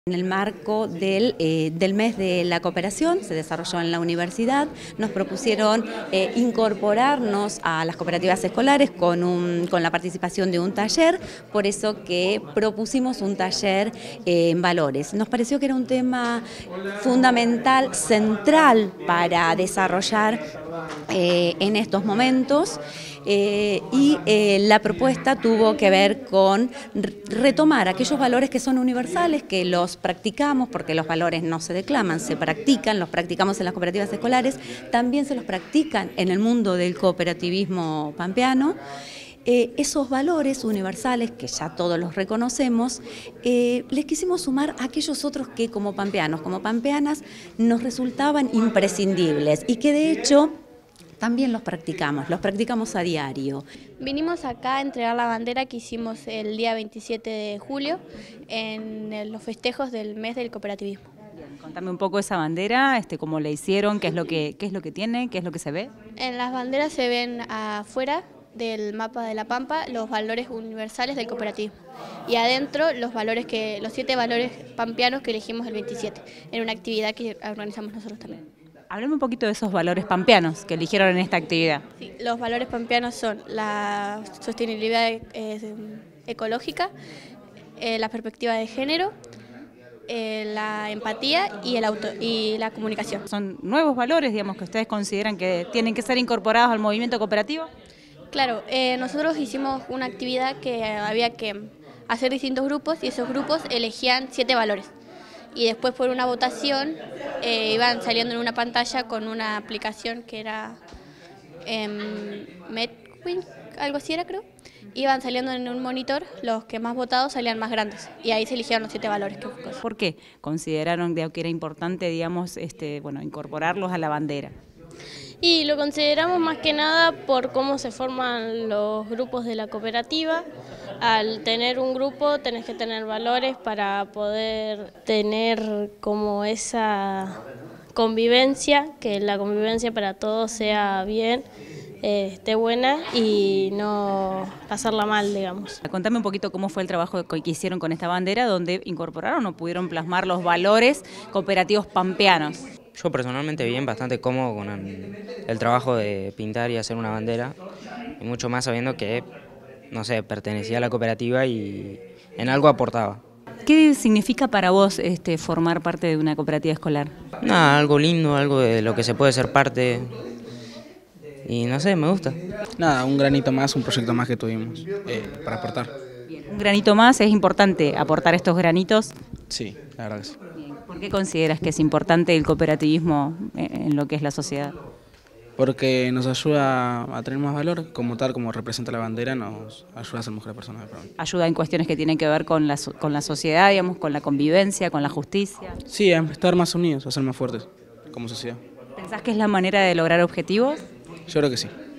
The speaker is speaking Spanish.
En el marco del mes de la cooperación, se desarrolló en la universidad, nos propusieron incorporarnos a las cooperativas escolares con la participación de un taller, por eso que propusimos un taller en valores. Nos pareció que era un tema fundamental, central para desarrollar en estos momentos. La propuesta tuvo que ver con retomar aquellos valores que son universales, que los practicamos, porque los valores no se declaman, se practican, los practicamos en las cooperativas escolares, también se los practican en el mundo del cooperativismo pampeano. Esos valores universales, que ya todos los reconocemos, les quisimos sumar a aquellos otros que como pampeanos, como pampeanas, nos resultaban imprescindibles y que de hecho también los practicamos a diario. Vinimos acá a entregar la bandera que hicimos el día 27 de julio en los festejos del mes del cooperativismo. Bien, contame un poco esa bandera, cómo la hicieron, qué es lo que tiene, qué es lo que se ve. En las banderas se ven afuera del mapa de La Pampa los valores universales del cooperativismo y adentro los 7 valores pampeanos que elegimos el 27 en una actividad que organizamos nosotros también. Háblame un poquito de esos valores pampeanos que eligieron en esta actividad. Sí, los valores pampeanos son la sostenibilidad ecológica, la perspectiva de género, la empatía y la comunicación. ¿Son nuevos valores, digamos, que ustedes consideran que tienen que ser incorporados al movimiento cooperativo? Claro, nosotros hicimos una actividad que había que hacer distintos grupos y esos grupos elegían 7 valores. Y después por una votación iban saliendo en una pantalla con una aplicación que era MedQueen, algo así era creo. Iban saliendo en un monitor, los que más votados salían más grandes y ahí se eligieron los 7 valores. ¿Por qué consideraron que era importante, digamos, incorporarlos a la bandera? Y lo consideramos más que nada por cómo se forman los grupos de la cooperativa. Al tener un grupo tenés que tener valores para poder tener como esa convivencia, que la convivencia para todos sea bien, esté buena y no pasarla mal, digamos. Contame un poquito cómo fue el trabajo que hicieron con esta bandera, donde incorporaron o pudieron plasmar los valores cooperativos pampeanos. Yo personalmente bien, bastante cómodo con el trabajo de pintar y hacer una bandera, y mucho más sabiendo que, no sé, pertenecía a la cooperativa y en algo aportaba. ¿Qué significa para vos formar parte de una cooperativa escolar? Nada, algo lindo, algo de lo que se puede ser parte y no sé, me gusta. Nada, un granito más, un proyecto más que tuvimos para aportar. Bien, un granito más, ¿es importante aportar estos granitos? Sí, la verdad que sí. ¿Por qué consideras que es importante el cooperativismo en lo que es la sociedad? Porque nos ayuda a tener más valor, como tal, como representa la bandera, nos ayuda a ser mejores personas. Ayuda en cuestiones que tienen que ver con la sociedad, digamos, con la convivencia, con la justicia. Sí, a estar más unidos, a ser más fuertes como sociedad. ¿Pensás que es la manera de lograr objetivos? Yo creo que sí.